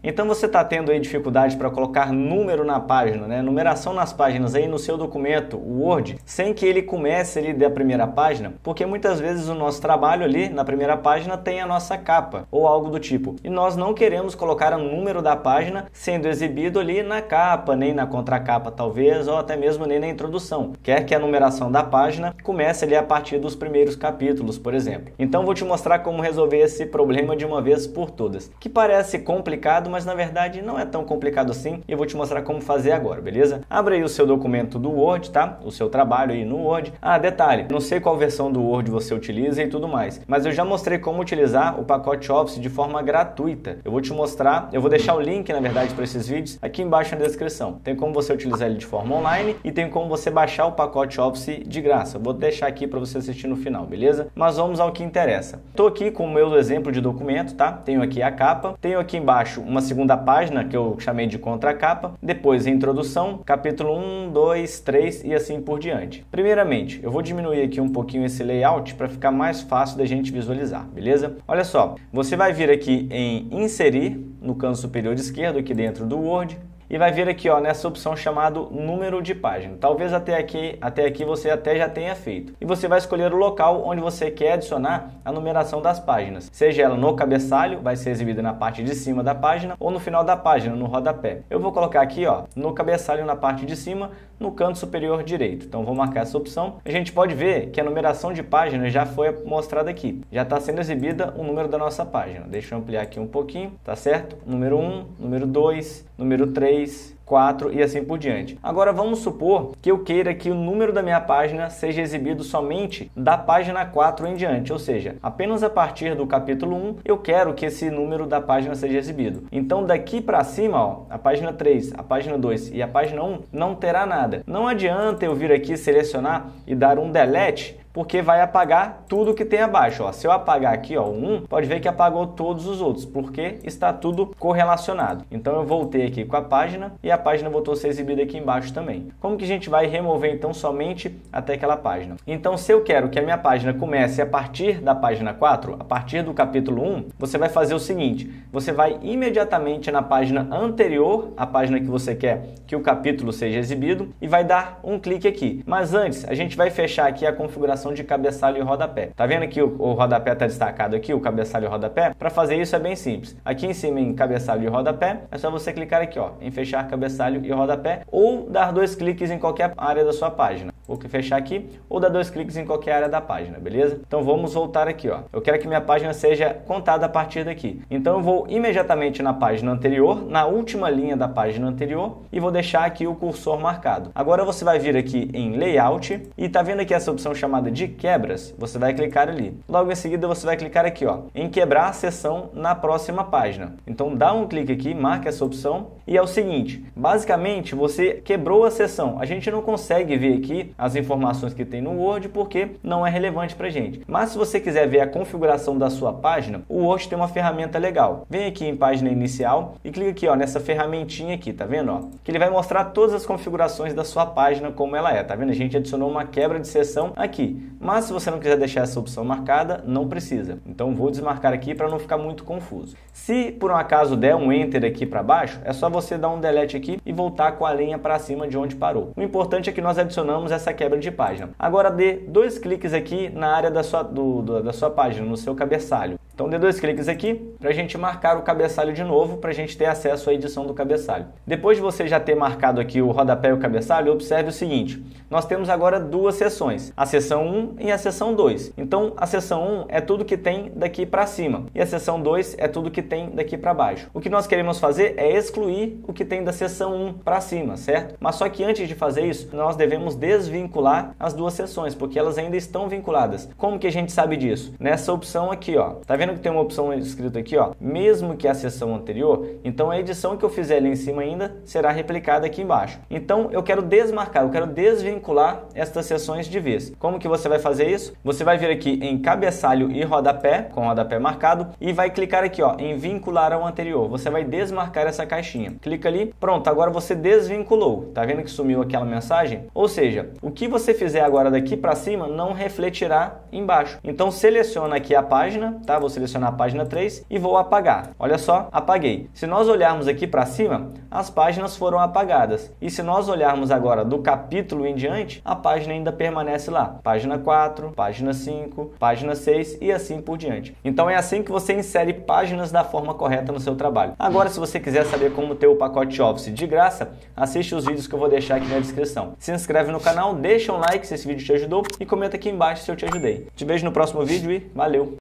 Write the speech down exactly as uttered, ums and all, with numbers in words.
Então você está tendo aí dificuldade para colocar número na página, né? Numeração nas páginas aí no seu documento, o Word, sem que ele comece ali da primeira página, porque muitas vezes o nosso trabalho ali na primeira página tem a nossa capa ou algo do tipo. E nós não queremos colocar o número da página sendo exibido ali na capa, nem na contracapa talvez, ou até mesmo nem na introdução. Quer que a numeração da página comece ali a partir dos primeiros capítulos, por exemplo. Então vou te mostrar como resolver esse problema de uma vez por todas, que parece complicado, mas na verdade não é tão complicado assim, e eu vou te mostrar como fazer agora, beleza? Abre aí o seu documento do Word, tá? O seu trabalho aí no Word. Ah, detalhe, não sei qual versão do Word você utiliza e tudo mais, mas eu já mostrei como utilizar o pacote Office de forma gratuita. Eu vou te mostrar, eu vou deixar o link, na verdade, para esses vídeos aqui embaixo na descrição. Tem como você utilizar ele de forma online e tem como você baixar o pacote Office de graça. Eu vou deixar aqui para você assistir no final, beleza? Mas vamos ao que interessa. Estou aqui com o meu exemplo de documento, tá? Tenho aqui a capa, tenho aqui embaixo uma segunda página que eu chamei de contracapa, depois a introdução, capítulo um, dois, três e assim por diante. Primeiramente, eu vou diminuir aqui um pouquinho esse layout para ficar mais fácil da gente visualizar, beleza? Olha só, você vai vir aqui em inserir no canto superior esquerdo aqui dentro do Word e vai vir aqui, ó, nessa opção chamado número de página. Talvez até aqui, até aqui você até já tenha feito. E você vai escolher o local onde você quer adicionar a numeração das páginas. Seja ela no cabeçalho, vai ser exibida na parte de cima da página, ou no final da página, no rodapé. Eu vou colocar aqui, ó, no cabeçalho na parte de cima, no canto superior direito. Então vou marcar essa opção. A gente pode ver que a numeração de páginas já foi mostrada aqui. Já está sendo exibida o número da nossa página. Deixa eu ampliar aqui um pouquinho, tá certo? Número um, número dois, número três, quatro e assim por diante. Agora vamos supor que eu queira que o número da minha página seja exibido somente da página quatro em diante, ou seja, apenas a partir do capítulo um eu quero que esse número da página seja exibido. Então daqui para cima, ó, a página três, a página dois e a página um não terá nada. Não adianta eu vir aqui selecionar e dar um delete, porque vai apagar tudo que tem abaixo. Ó. Se eu apagar aqui ó, o um, pode ver que apagou todos os outros, porque está tudo correlacionado. Então eu voltei aqui com a página e a página voltou a ser exibida aqui embaixo também. Como que a gente vai remover então somente até aquela página? Então se eu quero que a minha página comece a partir da página quatro, a partir do capítulo um, você vai fazer o seguinte, você vai imediatamente na página anterior, a página que você quer que o capítulo seja exibido, e vai dar um clique aqui. Mas antes, a gente vai fechar aqui a configuração de cabeçalho e rodapé. Tá vendo que o, o rodapé está destacado aqui, o cabeçalho e o rodapé? Para fazer isso é bem simples. Aqui em cima em cabeçalho e rodapé, é só você clicar aqui ó, em fechar cabeçalho e rodapé, ou dar dois cliques em qualquer área da sua página. Vou fechar aqui, ou dar dois cliques em qualquer área da página, beleza? Então vamos voltar aqui, ó. Eu quero que minha página seja contada a partir daqui. Então eu vou imediatamente na página anterior, na última linha da página anterior, e vou deixar aqui o cursor marcado. Agora você vai vir aqui em Layout, e tá vendo aqui essa opção chamada de quebras? Você vai clicar ali. Logo em seguida você vai clicar aqui, ó, em quebrar a seção na próxima página. Então dá um clique aqui, marca essa opção, e é o seguinte, basicamente você quebrou a seção. A gente não consegue ver aqui as informações que tem no Word porque não é relevante pra gente. Mas se você quiser ver a configuração da sua página, o Word tem uma ferramenta legal. Vem aqui em página inicial e clica aqui ó, nessa ferramentinha aqui, tá vendo? Ó? Que ele vai mostrar todas as configurações da sua página como ela é, tá vendo? A gente adicionou uma quebra de seção aqui. Mas se você não quiser deixar essa opção marcada, não precisa. Então vou desmarcar aqui para não ficar muito confuso. Se por um acaso der um Enter aqui para baixo, é só você dar um Delete aqui e voltar com a linha para cima de onde parou. O importante é que nós adicionamos essa quebra de página. Agora dê dois cliques aqui na área da sua, do, do, da sua página, no seu cabeçalho. Então dê dois cliques aqui para a gente marcar o cabeçalho de novo, para a gente ter acesso à edição do cabeçalho. Depois de você já ter marcado aqui o rodapé e o cabeçalho, observe o seguinte, nós temos agora duas seções, a seção um e a seção dois. Então a seção um é tudo que tem daqui para cima e a seção dois é tudo que tem daqui para baixo. O que nós queremos fazer é excluir o que tem da seção um para cima, certo? Mas só que antes de fazer isso, nós devemos desvincular as duas seções, porque elas ainda estão vinculadas. Como que a gente sabe disso? Nessa opção aqui, ó. Tá vendo que tem uma opção escrita aqui, ó, mesmo que a seção anterior? Então a edição que eu fizer ali em cima ainda será replicada aqui embaixo. Então eu quero desmarcar, eu quero desvincular estas seções de vez. Como que você vai fazer isso? Você vai vir aqui em cabeçalho e rodapé, com o rodapé marcado, e vai clicar aqui, ó, em vincular ao anterior. Você vai desmarcar essa caixinha. Clica ali, pronto, agora você desvinculou. Tá vendo que sumiu aquela mensagem? Ou seja, O que você fizer agora daqui para cima não refletirá embaixo. Então seleciona aqui a página, tá? Vou selecionar a página três e vou apagar. Olha só, apaguei. Se nós olharmos aqui para cima, as páginas foram apagadas. E se nós olharmos agora do capítulo em diante, a página ainda permanece lá. Página quatro, página cinco, página seis e assim por diante. Então é assim que você insere páginas da forma correta no seu trabalho. Agora, se você quiser saber como ter o pacote Office de graça, assiste os vídeos que eu vou deixar aqui na descrição. Se inscreve no canal, deixa um like se esse vídeo te ajudou e comenta aqui embaixo se eu te ajudei. Te vejo no próximo vídeo e valeu!